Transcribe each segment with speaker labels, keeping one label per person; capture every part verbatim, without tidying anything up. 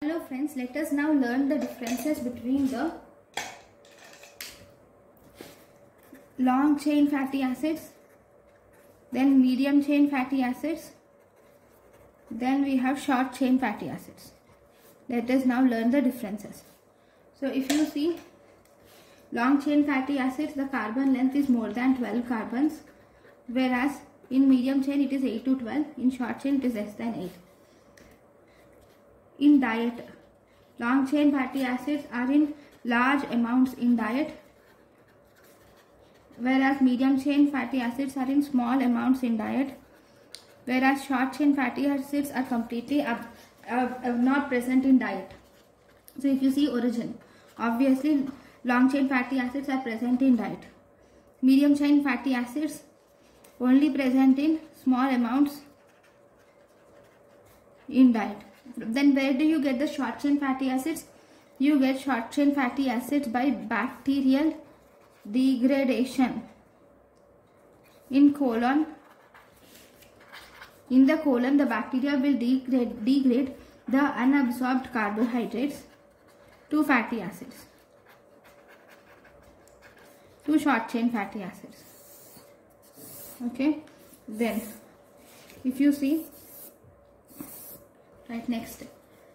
Speaker 1: Hello friends, let us now learn the differences between the long chain fatty acids, then medium chain fatty acids, then we have short chain fatty acids. Let us now learn the differences. So if you see long chain fatty acids, the carbon length is more than twelve carbons, whereas in medium chain it is eight to twelve, in short chain it is less than eight. In diet, long chain fatty acids are in large amounts in diet, whereas medium chain fatty acids are in small amounts in diet, whereas short chain fatty acids are completely uh, uh, uh, not present in diet. So if you see origin, obviously long chain fatty acids are present in diet. Medium chain fatty acids only present in small amounts in diet. Then where do you get the short chain fatty acids? You get short chain fatty acids by bacterial degradation in colon. In the colon, the bacteria will degrade, degrade the unabsorbed carbohydrates to fatty acids, to short chain fatty acids. Okay, then if you see, right, next,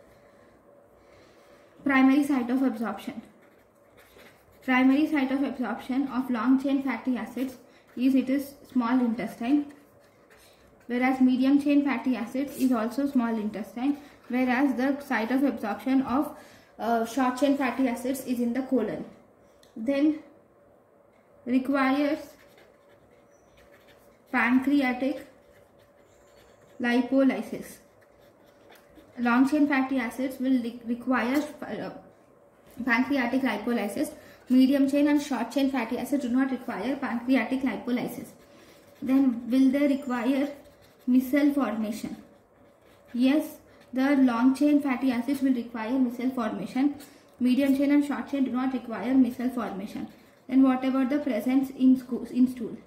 Speaker 1: primary site of absorption. Primary site of absorption of long chain fatty acids is it is small intestine, whereas medium chain fatty acids is also small intestine, whereas the site of absorption of uh, short chain fatty acids is in the colon. Then requires pancreatic lipolysis. Long chain fatty acids will require uh, pancreatic lipolysis. Medium chain and short chain fatty acids do not require pancreatic lipolysis. Then will they require micelle formation? Yes, the long chain fatty acids will require micelle formation. Medium chain and short chain do not require micelle formation. Then what about the presence in, in stool?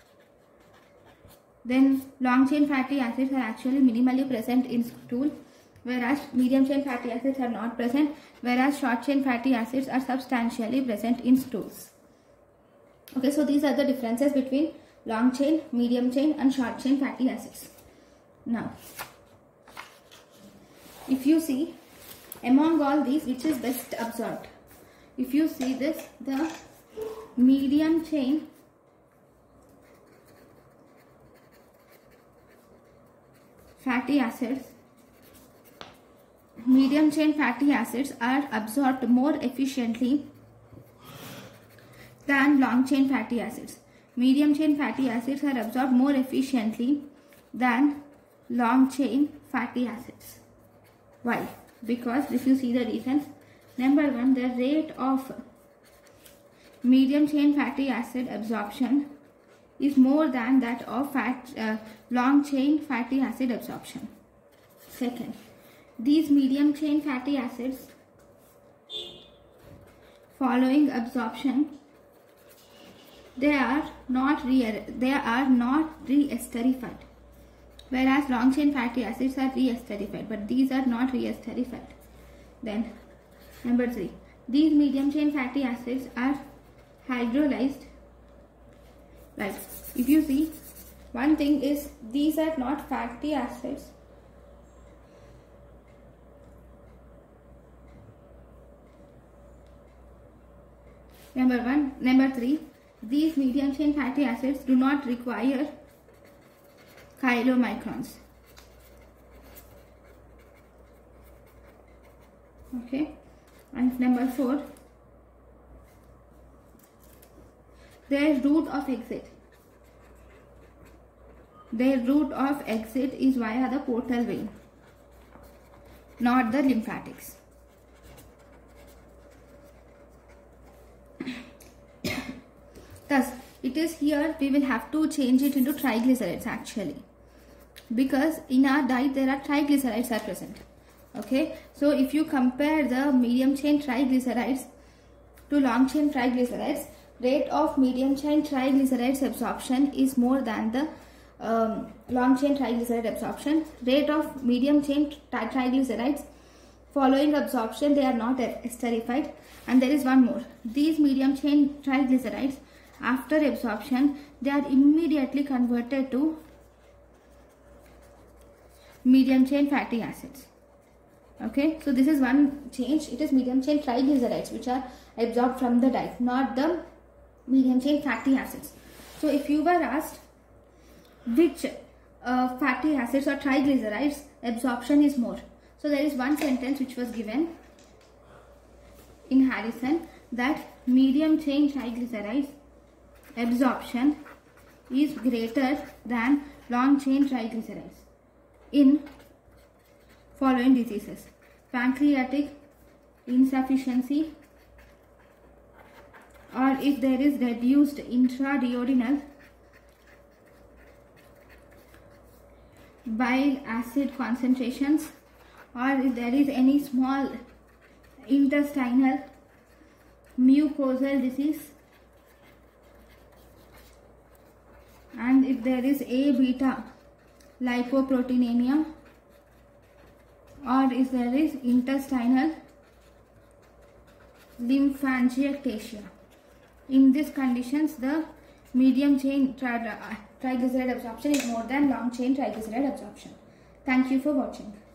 Speaker 1: Then long chain fatty acids are actually minimally present in stool, whereas medium chain fatty acids are not present, whereas short chain fatty acids are substantially present in stools. Okay, so these are the differences between long chain, medium chain and short chain fatty acids. Now, if you see, among all these, which is best absorbed? If you see this, the medium chain fatty acids medium chain fatty acids are absorbed more efficiently than long chain fatty acids. Medium chain fatty acids are absorbed more efficiently than long chain fatty acids. Why? Because if you see the reasons, number one, the rate of medium chain fatty acid absorption is more than that of fat, uh, long chain fatty acid absorption. Second, these medium chain fatty acids following absorption, they are not re they are not re-esterified, whereas long chain fatty acids are re-esterified, but these are not re-esterified. Then number three, these medium chain fatty acids are hydrolyzed. Right, if you see, one thing is these are not fatty acids. Number one, number three, these medium chain fatty acids do not require chylomicrons. Okay, and number four, their route of exit. Their route of exit is via the portal vein, not the lymphatics. Thus, it is here we will have to change it into triglycerides actually, because in our diet there are triglycerides are present. Okay, so if you compare the medium chain triglycerides to long chain triglycerides, rate of medium chain triglycerides absorption is more than the um, long chain triglyceride absorption. Rate of medium chain tri triglycerides following absorption they are not esterified. And there is one more. These medium chain triglycerides, after absorption, they are immediately converted to medium chain fatty acids. Okay, so this is one change. It is medium chain triglycerides which are absorbed from the diet, not the medium chain fatty acids. So if you were asked which uh, fatty acids or triglycerides absorption is more, so there is one sentence which was given in Harrison, that medium chain triglycerides absorption is greater than long chain triglycerides in following diseases: pancreatic insufficiency, or if there is reduced intraduodenal bile acid concentrations, or if there is any small intestinal mucosal disease, and if there is A beta lipoproteinemia, or if there is intestinal lymphangiectasia. In these conditions, the medium chain tri triglyceride absorption is more than long chain triglyceride absorption. Thank you for watching.